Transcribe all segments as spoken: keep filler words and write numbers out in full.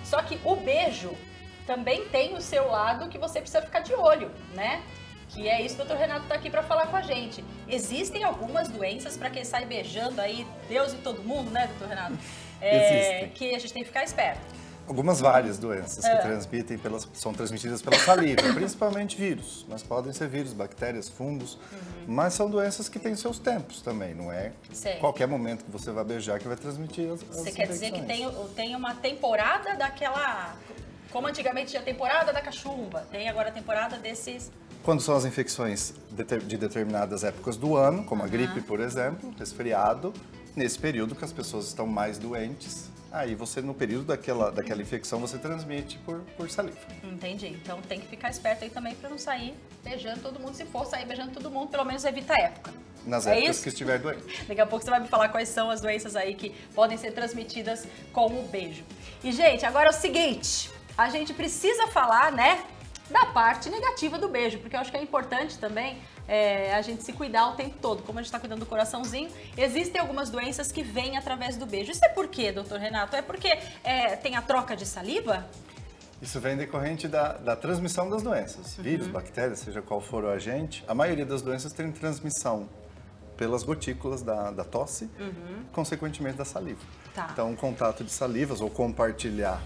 Só que o beijo também tem o seu lado que você precisa ficar de olho, né? Que é isso que o doutor Renato está aqui para falar com a gente. Existem algumas doenças para quem sai beijando aí, Deus e todo mundo, né, doutor Renato? É, que a gente tem que ficar esperto. Algumas várias doenças que é. transmitem pelas, são transmitidas pela saliva, principalmente vírus. Mas podem ser vírus, bactérias, fungos, uhum. mas são doenças que têm seus tempos também, não é Sei. qualquer momento que você vai beijar que vai transmitir as, as Você quer dizer que tem, tem uma temporada daquela, como antigamente tinha a temporada da cachumba, tem agora a temporada desses... Quando são as infecções de determinadas épocas do ano, como a uhum. gripe, por exemplo, resfriado, nesse período que as pessoas estão mais doentes, aí você, no período daquela, daquela infecção, você transmite por, por saliva. Entendi. Então tem que ficar esperto aí também para não sair beijando todo mundo. Se for sair beijando todo mundo, pelo menos evita a época. Nas é épocas isso? que estiver doente. Daqui a pouco você vai me falar quais são as doenças aí que podem ser transmitidas com o beijo. E, gente, agora é o seguinte, a gente precisa falar, né, da parte negativa do beijo, porque eu acho que é importante também é, a gente se cuidar o tempo todo. Como a gente está cuidando do coraçãozinho, existem algumas doenças que vêm através do beijo. Isso é por quê, doutor Renato? É porque é, tem a troca de saliva? Isso vem decorrente da, da transmissão das doenças. Uhum. Vírus, bactérias, seja qual for o agente, a maioria das doenças tem transmissão pelas gotículas da, da tosse, uhum. consequentemente da saliva. Tá. Então, o contato de salivas ou compartilhar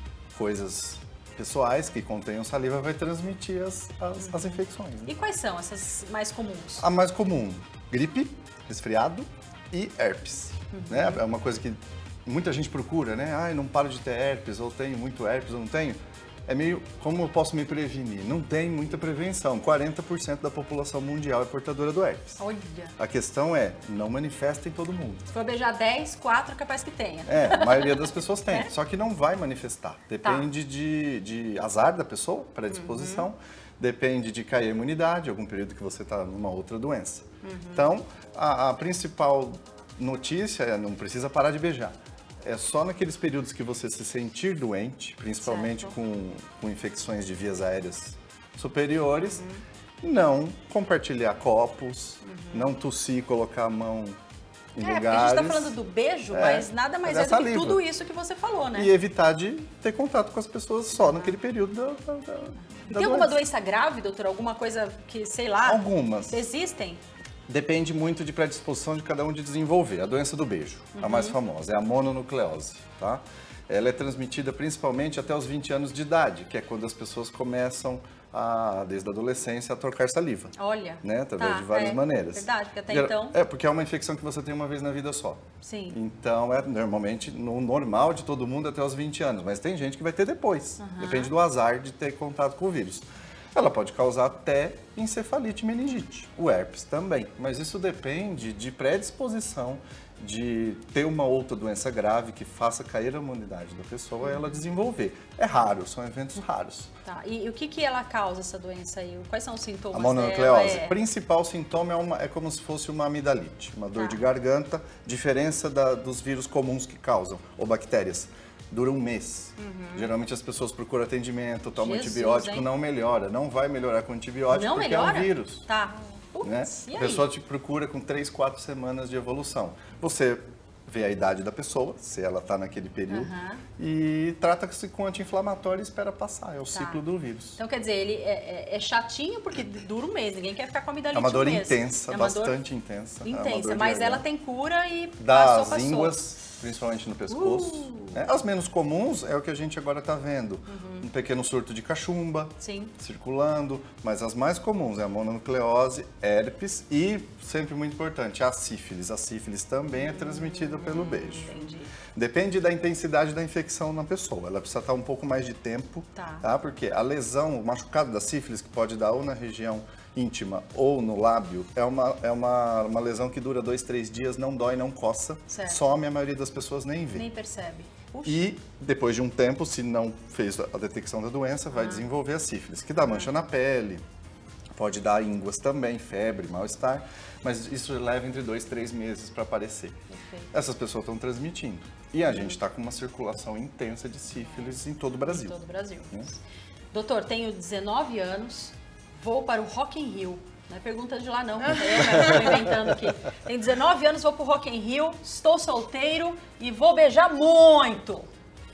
coisas pessoais que contenham saliva vai transmitir as, as, as infecções. Né? E quais são essas mais comuns? A mais comum, gripe, resfriado e herpes. Uhum. Né? É uma coisa que muita gente procura, né? Ah, eu não paro de ter herpes, ou tenho muito herpes, ou não tenho. É meio, como eu posso me prevenir? Não tem muita prevenção. quarenta por cento da população mundial é portadora do herpes. Olha! A questão é, não manifesta em todo mundo. Se for beijar dez, quatro é capaz que tenha. É, a maioria das pessoas tem. É? Só que não vai manifestar. Depende tá. de, de azar da pessoa, predisposição. Uhum. Depende de cair a imunidade, algum período que você está numa outra doença. Uhum. Então, a, a principal notícia é, não precisa parar de beijar. É só naqueles períodos que você se sentir doente, principalmente com, com infecções de vias aéreas superiores, uhum. não compartilhar copos, uhum. não tossir, colocar a mão em é, lugares. É, a gente está falando do beijo, é, mas nada mais é, é do que tudo isso que você falou, né? E evitar de ter contato com as pessoas só ah. naquele período da, da, da E tem doença. alguma doença grave, doutor? Alguma coisa que, sei lá... Algumas. Existem? Depende muito de predisposição de cada um de desenvolver. A doença do beijo, uhum. a mais famosa, é a mononucleose, tá? Ela é transmitida principalmente até os vinte anos de idade, que é quando as pessoas começam, a, desde a adolescência, a trocar saliva. Olha. Né? Através tá, de várias é, maneiras. Verdade, porque até e, então... É, porque é uma infecção que você tem uma vez na vida só. Sim. Então, é normalmente no normal de todo mundo até os vinte anos, mas tem gente que vai ter depois. Uhum. Depende do azar de ter contato com o vírus. Ela pode causar até encefalite e meningite, o herpes também, mas isso depende de predisposição, de ter uma outra doença grave que faça cair a imunidade da pessoa e ela desenvolver. É raro, são eventos raros. Tá. E, e o que, que ela causa, essa doença aí? Quais são os sintomas A mononucleose, dela? É... o principal sintoma é, uma, é como se fosse uma amidalite, uma dor tá. de garganta, diferença da, dos vírus comuns que causam, ou bactérias. Dura um mês. Uhum. Geralmente as pessoas procuram atendimento, tomam Jesus, antibiótico, hein? não melhora. Não vai melhorar com antibiótico não porque melhora? é um vírus. Tá. Putz, Né? A pessoa te procura com três, quatro semanas de evolução. Você vê a idade da pessoa, se ela está naquele período, uhum. e trata-se com anti-inflamatório e espera passar. É o tá. ciclo do vírus. Então, quer dizer, ele é, é, é chatinho porque dura um mês. Ninguém quer ficar com amidalite É uma dor um mês. intensa, é uma bastante dor intensa. Intensa, é mas ela tem cura e das passou, passou. ínguas, principalmente no pescoço. Uh. Né? As menos comuns é o que a gente agora está vendo. Uhum. Um pequeno surto de cachumba Sim. circulando, mas as mais comuns é a mononucleose, herpes e, sempre muito importante, a sífilis. A sífilis também é transmitida pelo beijo. Entendi. Depende da intensidade da infecção na pessoa. Ela precisa estar um pouco mais de tempo, tá. Tá? Porque a lesão, o machucado da sífilis, que pode dar ou na região íntima ou no lábio, é uma, é uma, uma lesão que dura dois, três dias, não dói, não coça, certo. some, a maioria das pessoas nem vê. Nem percebe. Puxa. E depois de um tempo, se não fez a detecção da doença, vai ah. desenvolver a sífilis, que dá mancha ah. na pele, pode dar ínguas também, febre, mal-estar, mas isso leva entre dois, três meses para aparecer. Perfeito. Essas pessoas estão transmitindo. E a gente está com uma circulação intensa de sífilis em todo o Brasil. Em todo o Brasil. Hum? Doutor, tenho dezenove anos, vou para o Rock in Rio. Não é pergunta de lá não, porque eu estou inventando aqui. Tenho dezenove anos, vou para o Rock in Rio, estou solteiro e vou beijar muito.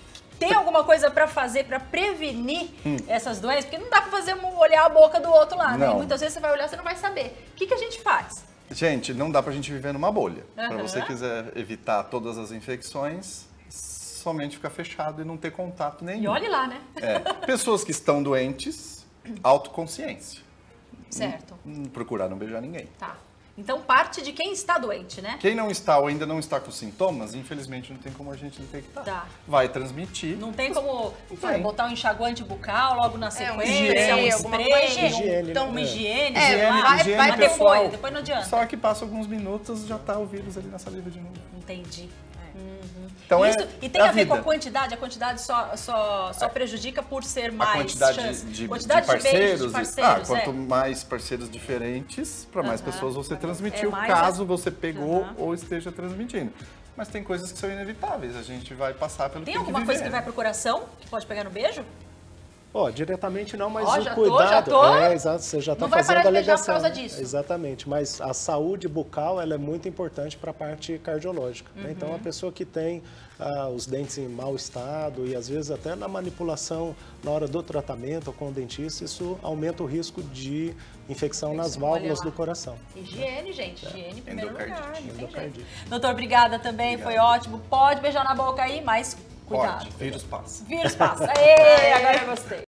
Tem alguma coisa para fazer para prevenir hum. essas doenças? Porque não dá para fazer olhar a boca do outro lá, né? Muitas vezes você vai olhar, você não vai saber. O que, que a gente faz? Gente, não dá pra gente viver numa bolha. Uhum. Para você quiser evitar todas as infecções, somente ficar fechado e não ter contato nenhum. E olhe lá, né? É. Pessoas que estão doentes, autoconsciência. Certo. Não, não procurar não beijar ninguém. Tá. Então parte de quem está doente, né? Quem não está ou ainda não está com sintomas, infelizmente não tem como a gente detectar. Tá. Vai transmitir. Não tem como tem. botar um enxaguante bucal logo na sequência, é, um higiene, um spray, higiene, então né? uma higiene, é, sei lá. Vai, higiene vai depois, depois não adianta. Só que passa alguns minutos já está o vírus ali na saliva de novo. Entendi. Uhum. Então Isso, é, e tem é a, a ver vida. com a quantidade? A quantidade só, só, só prejudica por ser mais a quantidade chance. de, quantidade de parceiros. De, de parceiros ah, quanto é. mais parceiros diferentes, para mais uhum. pessoas você transmitiu, é caso a... você pegou uhum. ou esteja transmitindo. Mas tem coisas que são inevitáveis, a gente vai passar pelo Tem que alguma que coisa que vai pro coração, que pode pegar no beijo? Ó, oh, diretamente não, mas oh, o já cuidado... Tô, já tô. É, exato, você já está fazendo a alegação. Não vai parar de beijar por causa disso. Exatamente, mas a saúde bucal, ela é muito importante para a parte cardiológica. Uhum. Né? Então, a pessoa que tem ah, os dentes em mau estado e, às vezes, até na manipulação, na hora do tratamento ou com o dentista, isso aumenta o risco de infecção nas válvulas do coração. Higiene, gente. Higiene em primeiro lugar. Endocardite. Doutor, obrigada também, Obrigado. Foi ótimo. Pode beijar na boca aí, mas cuidado. Pode, vírus passa. Vírus passa. Aê, agora eu gostei.